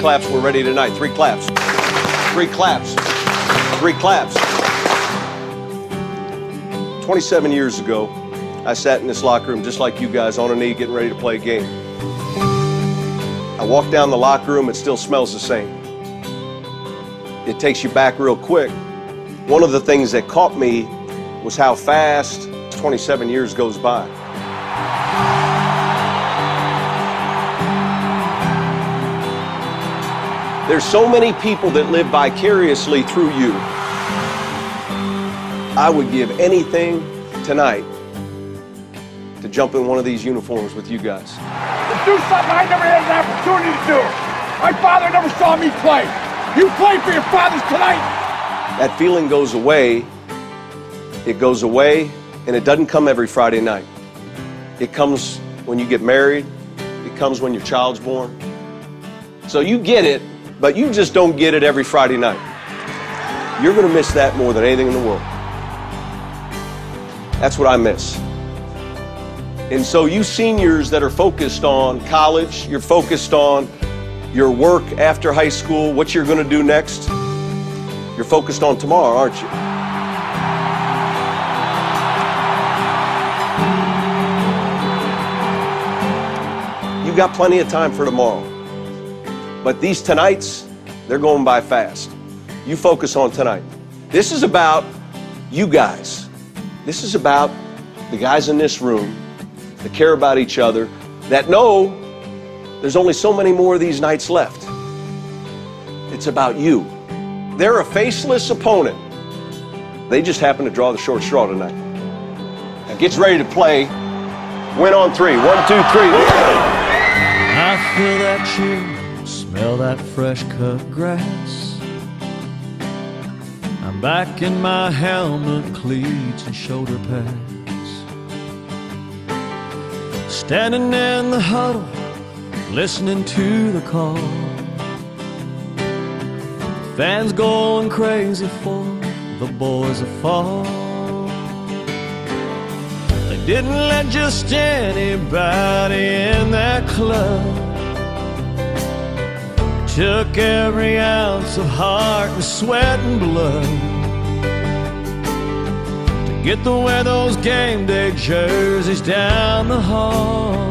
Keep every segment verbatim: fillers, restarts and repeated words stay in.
claps. We're ready tonight. Three claps. Three claps. Three claps. twenty-seven years ago, I sat in this locker room just like you guys, on a knee, getting ready to play a game. I walked down the locker room, it still smells the same. It takes you back real quick. One of the things that caught me was how fast twenty-seven years goes by. There's so many people that live vicariously through you. I would give anything tonight to jump in one of these uniforms with you guys. To do something I never had an opportunity to do. My father never saw me play. You played for your fathers tonight. That feeling goes away. It goes away, and it doesn't come every Friday night. It comes when you get married. It comes when your child's born. So you get it, but you just don't get it every Friday night. You're going to miss that more than anything in the world. That's what I miss. And so you seniors that are focused on college, you're focused on your work after high school, what you're going to do next, you're focused on tomorrow, aren't you? You got plenty of time for tomorrow. But these tonights, they're going by fast. You focus on tonight. This is about you guys. This is about the guys in this room that care about each other, that know there's only so many more of these nights left. It's about you. They're a faceless opponent. They just happen to draw the short straw tonight. Now gets ready to play. Win on three. One, two, three. I feel that chill, smell that fresh cut grass. I'm back in my helmet, cleats, and shoulder pads. Standing in the huddle, listening to the call. Fans going crazy for the boys that fall. They didn't let just anybody in that club. Took every ounce of heart and sweat and blood to get to wear those game day jerseys down the hall.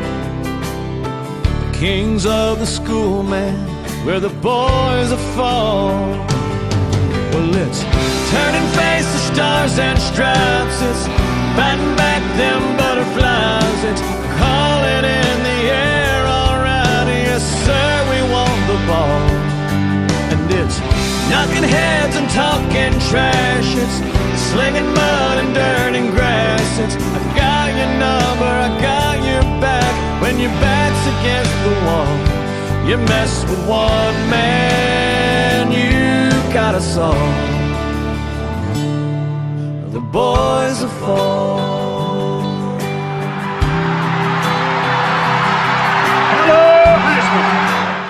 The kings of the school, man, where the boys are fall. Well, it's turning face to stars and stripes. It's fighting back them butterflies. It's calling in the air, all right, yes sir, we want the ball. And it's knocking heads and talking trash. It's slinging mud and dirt and grass. It's I got your number, I got your back. When your back's against the wall, you mess with one man, you got us all. The boys are fall. Hello, high school.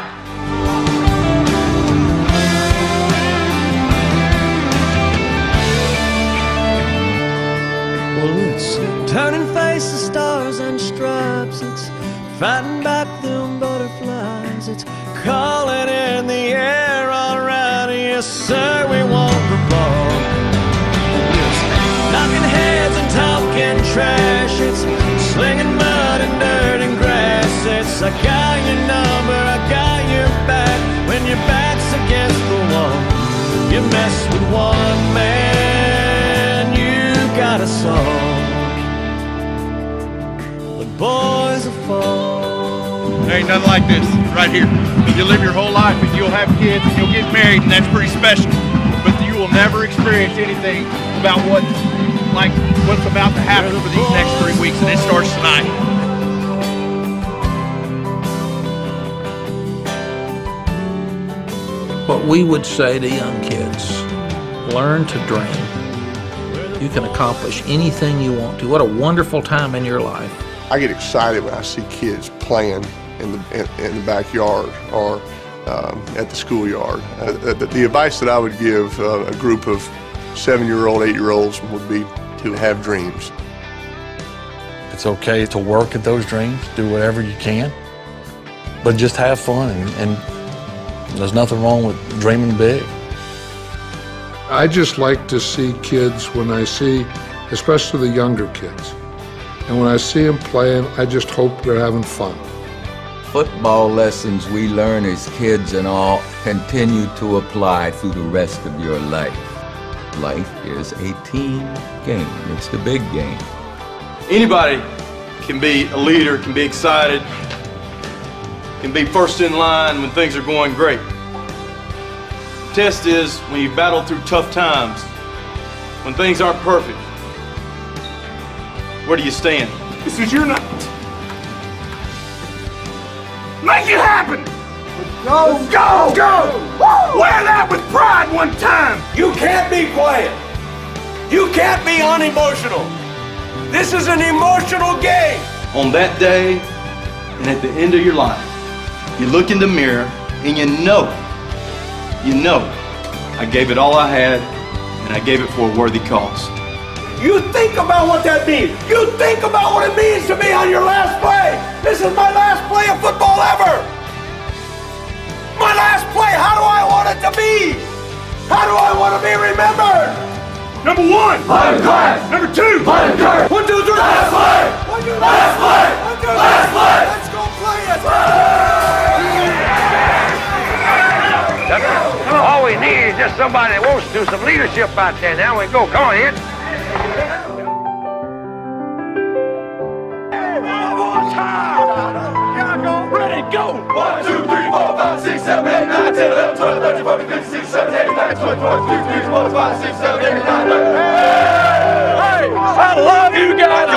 Turning faces, stars and stripes. It's fighting back them butterflies. It's calling in the air, all right, yes sir, we want the ball. It's knocking heads and talking trash. It's slinging mud and dirt and grass. It's I got your number, I got your back. When your back's against the wall, you mess with one man, you got us all. Boys are fall. There ain't nothing like this right here. You live your whole life and you'll have kids and you'll get married, and that's pretty special. But you will never experience anything about what, like what's about to happen for these next three weeks, and it starts tonight. What we would say to young kids, learn to dream. You can accomplish anything you want to. What a wonderful time in your life. I get excited when I see kids playing in the in, in the backyard or um, at the schoolyard. Uh, the, the advice that I would give uh, a group of seven-year-old, eight-year-olds would be to have dreams. It's okay to work at those dreams, do whatever you can, but just have fun and, and There's nothing wrong with dreaming big. I just like to see kids when I see, especially the younger kids. And when I see them playing, I just hope they're having fun. Football lessons we learn as kids and all continue to apply through the rest of your life. Life is a team game. It's the big game. Anybody can be a leader, can be excited, can be first in line when things are going great. The test is when you battle through tough times, when things aren't perfect, where do you stand? This is your night. Make it happen! Go! Let's go! Go! Woo! Wear that with pride one time! You can't be quiet. You can't be unemotional. This is an emotional game. On that day and at the end of your life, you look in the mirror and you know, you know, I gave it all I had and I gave it for a worthy cause. You think about what that means. You think about what it means to me on your last play. This is my last play of football ever. My last play, how do I want it to be? How do I want to be remembered? Number one! Last play. Number two! Last play. One, two, three! Last play! One, two, last play! One, two, last play! Let's go play it! All we need is just somebody that wants to do some leadership out there. Now we go. Come on, Ed. Ready, go! One, two, three, four, five, six, seven, eight, nine, ten, eleven, twelve, thirteen, fourteen, fifteen, sixteen, seventeen, eighteen, nineteen, twenty, twenty-one, twenty-two, twenty-five, twenty-six, twenty-seven, twenty-eight, twenty-nine, thirty. Hey! I love you guys!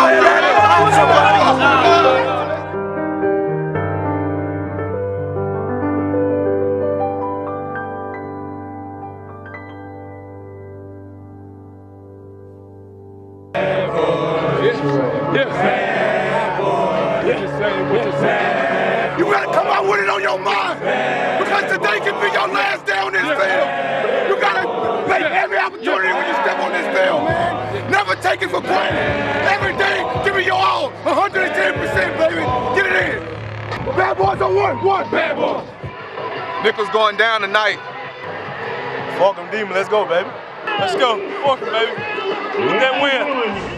You gotta come out with it on your mind, because today can be your last day on this field. You gotta take every opportunity when you step on this field, man. Never take it for granted. Every day, give it your all, one hundred ten percent, baby. Get it in. Bad boys on one, one, bad boys. Nicholls going down tonight. Fuck them demons, let's go, baby. Let's go. Fuck them, baby. Get that win.